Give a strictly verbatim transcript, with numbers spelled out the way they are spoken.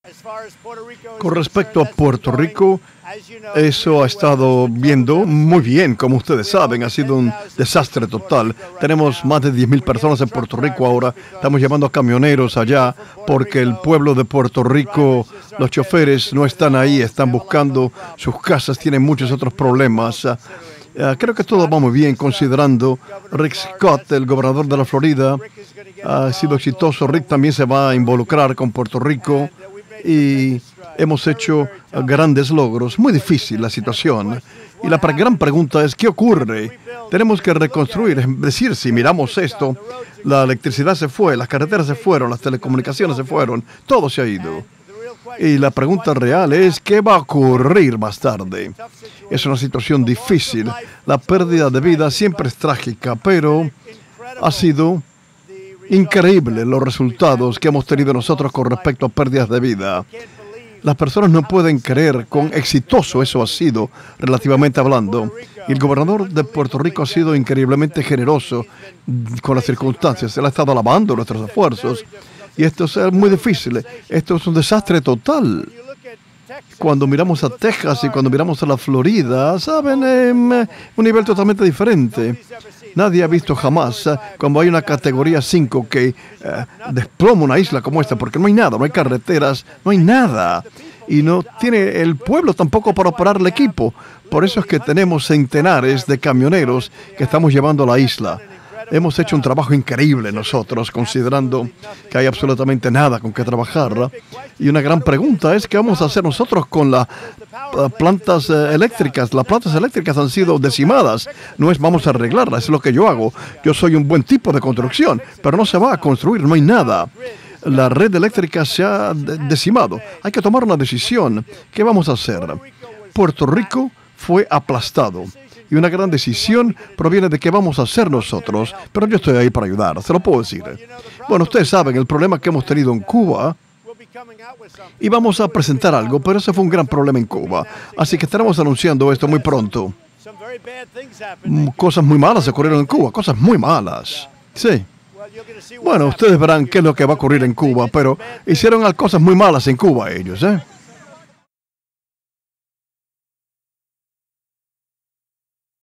Con respecto a Puerto Rico, eso ha estado viendo muy bien, como ustedes saben, ha sido un desastre total. Tenemos más de diez mil personas en Puerto Rico ahora, estamos llevando a camioneros allá porque el pueblo de Puerto Rico, los choferes no están ahí, están buscando sus casas, tienen muchos otros problemas. Uh, creo que todo va muy bien considerando Rick Scott, el gobernador de la Florida, ha sido exitoso. Rick también se va a involucrar con Puerto Rico. Y hemos hecho grandes logros. Muy difícil la situación. Y la gran pregunta es, ¿qué ocurre? Tenemos que reconstruir. Es decir, si miramos esto, la electricidad se fue, las carreteras se fueron, las telecomunicaciones se fueron, todo se ha ido. Y la pregunta real es, ¿qué va a ocurrir más tarde? Es una situación difícil. La pérdida de vida siempre es trágica, pero ha sido increíble los resultados que hemos tenido nosotros con respecto a pérdidas de vida. Las personas no pueden creer cuán exitoso eso ha sido, relativamente hablando. Y el gobernador de Puerto Rico ha sido increíblemente generoso con las circunstancias. Él ha estado alabando nuestros esfuerzos. Y esto es muy difícil. Esto es un desastre total. Cuando miramos a Texas y cuando miramos a la Florida, saben, eh, un nivel totalmente diferente. Nadie ha visto jamás eh, cuando hay una categoría cinco que eh, desploma una isla como esta, porque no hay nada, no hay carreteras, no hay nada. Y no tiene el pueblo tampoco para operar el equipo. Por eso es que tenemos centenares de camioneros que estamos llevando a la isla. Hemos hecho un trabajo increíble nosotros, considerando que hay absolutamente nada con que trabajar. Y una gran pregunta es, ¿qué vamos a hacer nosotros con las uh, plantas uh, eléctricas? Las plantas eléctricas han sido decimadas. No es vamos a arreglarlas, es lo que yo hago. Yo soy un buen tipo de construcción, pero no se va a construir, no hay nada. La red eléctrica se ha de decimado. Hay que tomar una decisión. ¿Qué vamos a hacer? Puerto Rico fue aplastado. Y una gran decisión proviene de qué vamos a hacer nosotros, pero yo estoy ahí para ayudar, se lo puedo decir. Bueno, ustedes saben el problema que hemos tenido en Cuba, y vamos a presentar algo, pero ese fue un gran problema en Cuba, así que estaremos anunciando esto muy pronto. Cosas muy malas ocurrieron en Cuba, cosas muy malas, sí. Bueno, ustedes verán qué es lo que va a ocurrir en Cuba, pero hicieron cosas muy malas en Cuba ellos, ¿eh?